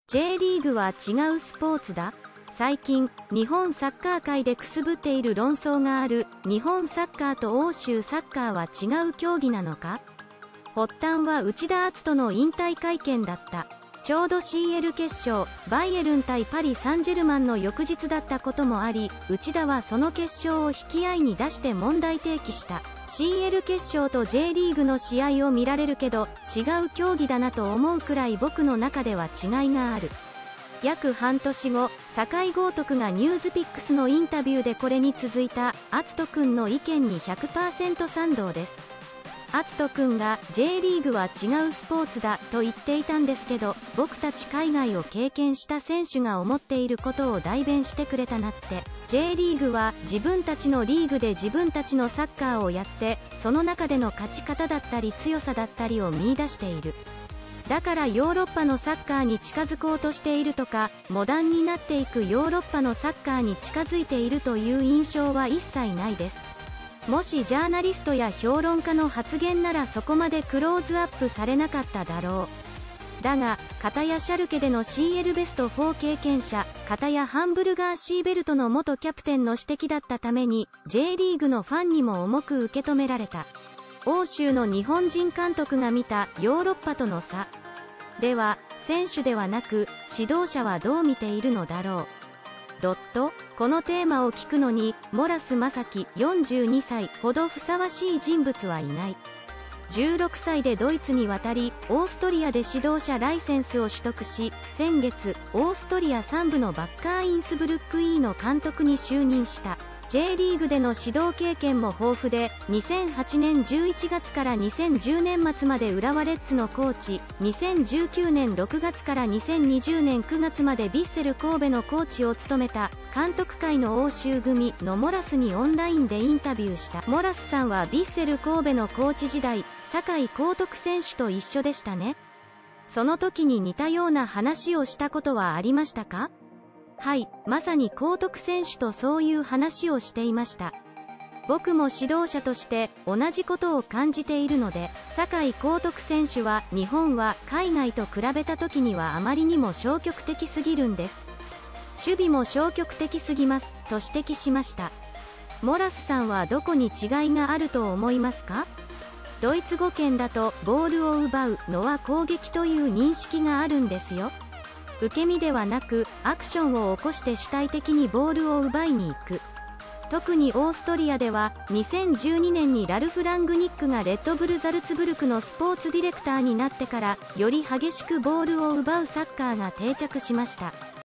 J リーグは違うスポーツだ。最近、日本サッカー界でくすぶっている論争がある、日本サッカーと欧州サッカーは違う競技なのか？発端は内田篤人の引退会見だった。ちょうど CL 決勝、バイエルン対パリ・サンジェルマンの翌日だったこともあり、内田はその決勝を引き合いに出して問題提起した。CL 決勝と J リーグの試合を見られるけど、違う競技だなと思うくらい僕の中では違いがある。約半年後、酒井豪徳がニュースピックスのインタビューでこれに続いた、篤人くんの意見に 100% 賛同です。篤人くんが J リーグは違うスポーツだと言っていたんですけど、僕たち海外を経験した選手が思っていることを代弁してくれたなって。 J リーグは自分たちのリーグで自分たちのサッカーをやって、その中での勝ち方だったり強さだったりを見出している。だからヨーロッパのサッカーに近づこうとしているとか、モダンになっていくヨーロッパのサッカーに近づいているという印象は一切ないです。もしジャーナリストや評論家の発言ならそこまでクローズアップされなかっただろう。だが、片やシャルケでの CL ベスト4経験者、片やハンブルガー・シーベルトの元キャプテンの指摘だったために、J リーグのファンにも重く受け止められた。欧州の日本人監督が見たヨーロッパとの差。では、選手ではなく、指導者はどう見ているのだろう。このテーマを聞くのに、モラス正樹42歳ほどふさわしい人物はいない。16歳でドイツに渡り、オーストリアで指導者ライセンスを取得し、先月、オーストリア3部のバッカー・インスブルック E の監督に就任した。J リーグでの指導経験も豊富で、2008年11月から2010年末まで浦和レッズのコーチ、2019年6月から2020年9月までヴィッセル神戸のコーチを務めた、監督界の欧州組のモラスにオンラインでインタビューした。モラスさんはヴィッセル神戸のコーチ時代、酒井高徳選手と一緒でしたね。その時に似たような話をしたことはありましたか？はい、まさに高徳選手とそういう話をしていました。僕も指導者として同じことを感じているので、酒井高徳選手は日本は海外と比べた時にはあまりにも消極的すぎるんです。守備も消極的すぎますと指摘しました。モラスさんはどこに違いがあると思いますか？ドイツ語圏だとボールを奪うのは攻撃という認識があるんですよ。受け身ではなく、アクションを起こして主体的にボールを奪いに行く。特にオーストリアでは、2012年にラルフ・ラングニックがレッドブル・ザルツブルクのスポーツディレクターになってから、より激しくボールを奪うサッカーが定着しました。